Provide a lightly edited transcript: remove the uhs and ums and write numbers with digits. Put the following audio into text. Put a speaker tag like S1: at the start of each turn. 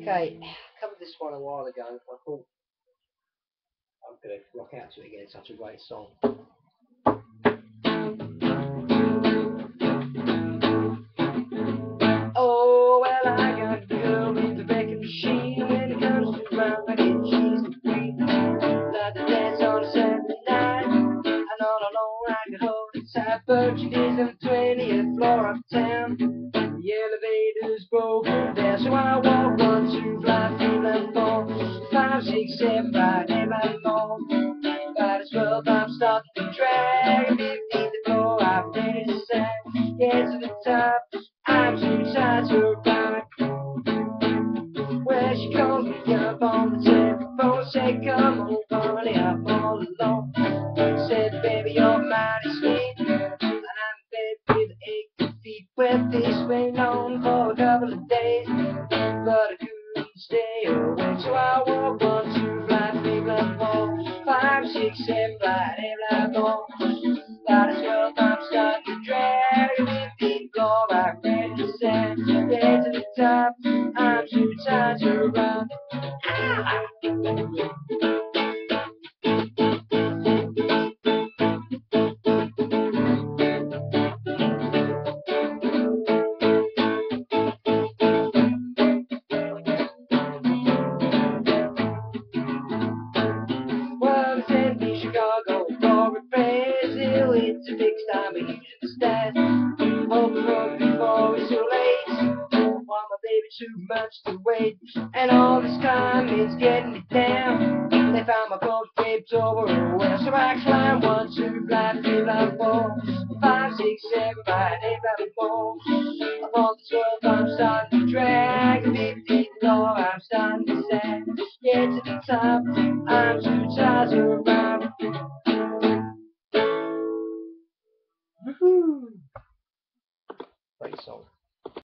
S1: Okay, I covered this one a while ago. I thought I'm going to rock out to it again. It's such a great song. Oh, well, I got the girl with the wrecking machine. When it comes to round, I get cheese to breathe. Like the dance on a Saturday night. And all alone, I can hold it tight. But she is on the 20th floor uptown. The elevator's broken down, so I walk 1, 2, 5, 3, 4, 5, 6, 7, right, 8, 9 more. By the 12, I'm starting to drag. 15 the floor, I'm ready to sag. Get to the top, I'm too tired to rock. Where she calls me up on the telephone, say, come on, honey, I'm all alone. Said, baby, you're mighty sweet, and I'm in bed with aching feet. Well, this went on for a couple of days, but I couldn't stay awake. So I walk 1, 2, 5, 3, 4, 5, 6, 7, 8, 9 more. By the 12, I'm starting to drag. 15 floor, I'm ready to sag. Get to the top, I'm too tired to run. Ah! Well, I'm sent in Chicago for appraisal. It's a fixed time, but using the stats. Hoping for before it's too late. Want my baby too much to wait. And all this time it's getting me down. They found my coat draped over her waist. So I climb 1, 2, 5, 3, 4, 5, 6, 7, 8, 9 more. Up on the 12, I'm starting to drag. 15 floor, I'm starting to sag. Get to the top, I'm too tired to run. Woohoo! Great song.